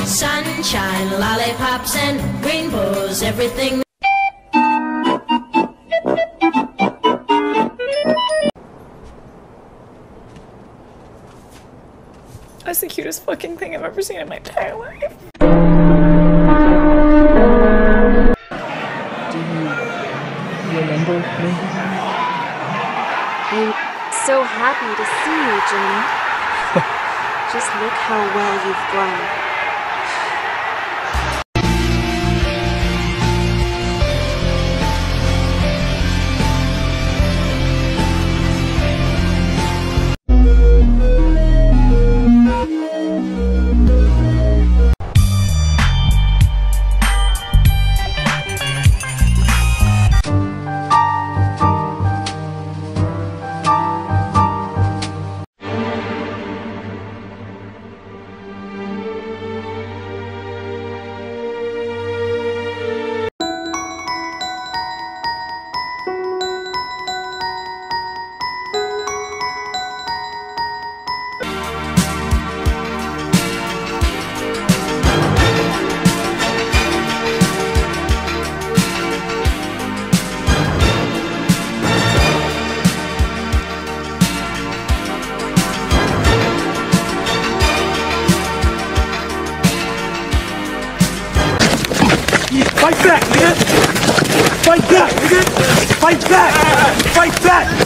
Sunshine, lollipops, and rainbows, everything. That's the cutest fucking thing I've ever seen in my entire life. Do you remember me? I'm so happy to see you, Johnny. Just look how well you've grown. Fight back, nigga! Fight back, nigga! Fight back! Fight back!